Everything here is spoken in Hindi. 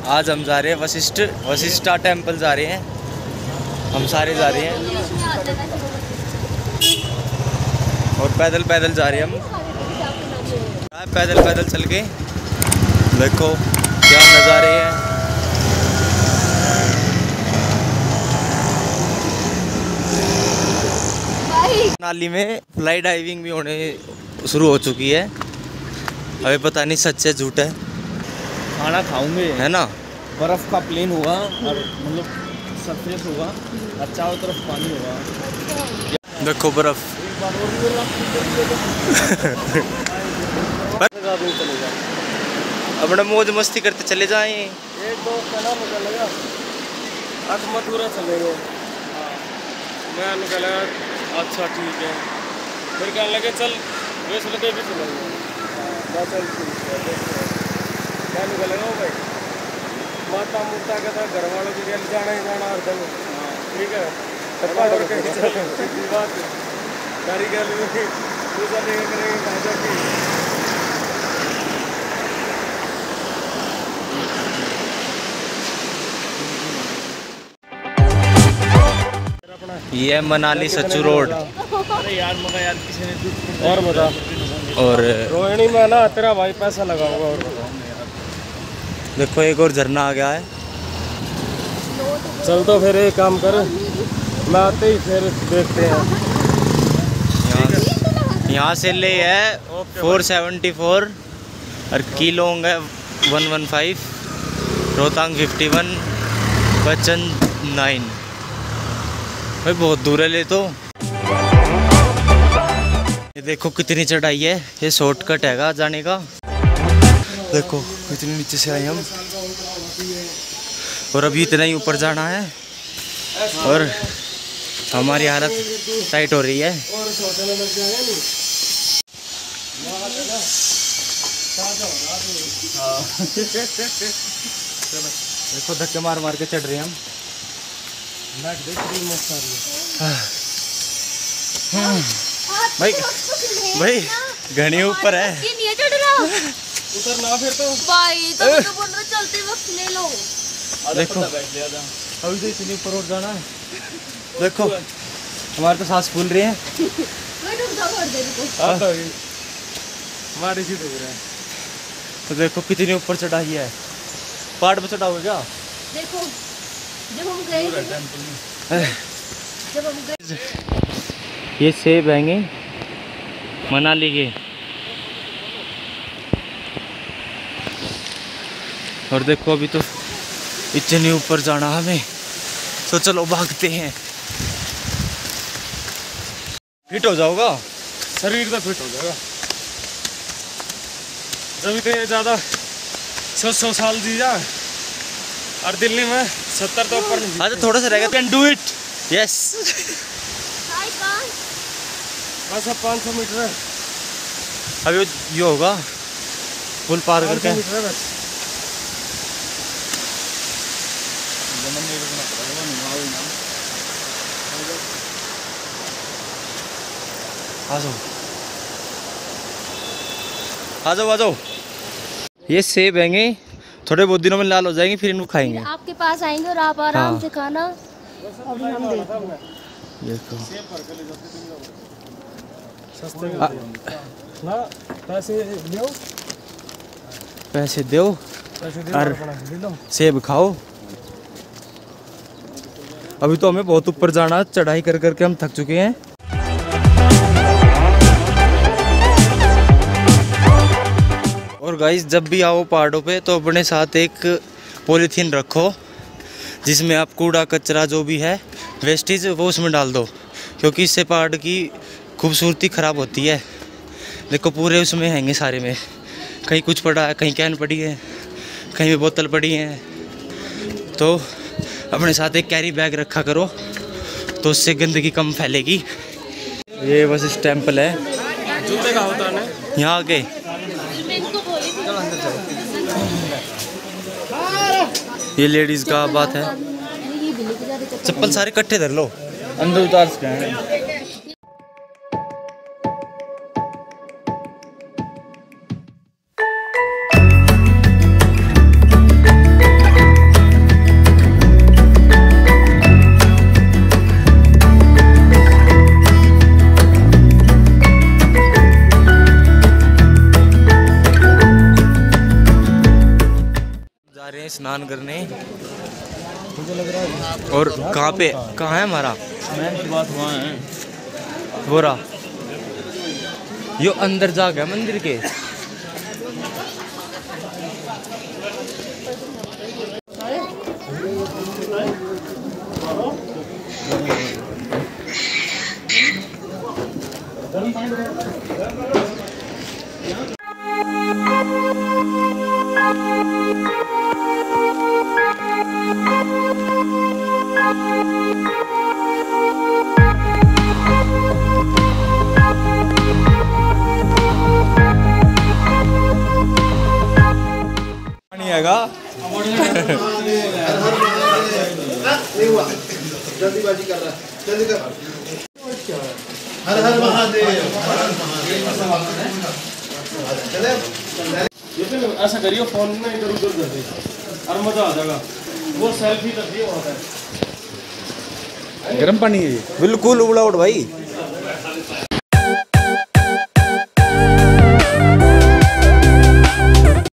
आज हम जा रहे हैं वशिष्ठा टेम्पल जा रहे हैं, हम सारे जा रहे हैं और पैदल पैदल जा रहे हैं हम। पैदल पैदल चल के देखो क्या नज़ारे हैं। मनाली में फ्लाई डाइविंग भी होने शुरू हो चुकी है। अभी पता नहीं सच है झूठ है। खाना खाऊंगे है ना, बर्फ का प्लेन होगा और मतलब सरफेस होगा और चारों तरफ पानी होगा। देखो बर्फ। अपना मौज मस्ती करते चले जाएं। एक दोस्त है ना निकलेगा आज मथुरा चलेंगे। मैं निकला अच्छा ठीक है, फिर कहने लगे चल वैष्णो देवी चलेंगे। चल ठीक है, क्या निकलेगा भाई माता मूर्ता का था घर वालों के लिए जाना ही जाना हर दिन। ठीक है बात कारीगर पूजा लेकर करेंगे भाजपा की। ये मनाली सचू रोड। अरे यार मगर यार किसी ने और बता। और रोहिणी में ना तेरा भाई पैसा लगाऊंगा। और देखो एक और झरना आ गया है। चल तो फिर एक काम कर, मैं आते ही फिर देखते हैं। यहाँ से ले है 474 और कीलोंग है 115, रोहतांग 51, बच्चन 9। भाई बहुत दूर है ले तो। ये देखो कितनी चढ़ाई है, ये शॉर्टकट हैगा जाने का। देखो कितनी नीचे से आए हम और अभी इतना ही ऊपर जाना है और हमारी हालत टाइट हो रही है। देखो धक्के मार मार के चढ़ रहे हैं हम। भाई भाई घनी ऊपर है। उतरना फिर तो भाई तो बोल रहे चलते वक्त ले लो। देखो अभी तो इतनी ऊपर और जाना है। देखो हमारे तो सांस फूल रही है। तो देखो कितनी ऊपर चढ़ाई है। पहाड़ पे चढ़ाओगे क्या? देखो जब हम गए ये सेब हैंगे मनाली के। और देखो अभी तो इतने ऊपर जाना हमें, तो चलो भागते हैं। फिट हो जाओगा शरीर तो फिट हो जाएगा। जब तो ये ज़्यादा 100 साल जी जा और दिल्ली में 70 तो ऊपर नहीं। हाँ तो थोड़ा सा रहेगा। Can do it. यस बस अब 500 मीटर है। अभी ये होगा पुल पार करके। आ जाओ आ जाओ आ जाओ। ये सेब हैंगे, थोड़े बहुत दिनों में लाल हो जाएंगे, फिर इनको खाएंगे। आपके पास आएंगे और आप आराम से खाना। अभी हम देखो ना पैसे दो और सेब खाओ। अभी तो हमें बहुत ऊपर जाना, चढ़ाई कर करके हम थक चुके हैं। और गाइस जब भी आओ पहाड़ों पे तो अपने साथ एक पॉलीथीन रखो, जिसमें आप कूड़ा कचरा जो भी है वेस्टेज वो उसमें डाल दो, क्योंकि इससे पहाड़ की खूबसूरती ख़राब होती है। देखो पूरे उसमें हैंगे सारे में, कहीं कुछ पड़ा है, कहीं कैन पड़ी है, कहीं भी बोतल पड़ी है। तो अपने साथ एक कैरी बैग रखा करो, तो उससे गंदगी कम फैलेगी। ये वशिष्ठ टेम्पल है। जूते का होता है यहाँ आगे ये लेडीज का बात है। चप्पल सारे इकट्ठे धर लो, अंदर उतार सकते हैं। हैं स्नान करने। और कहाँ है हमारा मैन की बात वहाँ है। बोरा यो अंदर जा गया मंदिर के। पानी आएगा। जल्दीबाजी कर रहा है, जल्दी कर। हर हर महादेव। ऐसा करियो फोन में इधर उधर कर दे और मजा आ जाएगा। वो सेल्फी तक भी होता है। गर्म पानी है बिल्कुल उबड़ा उड़ भाई।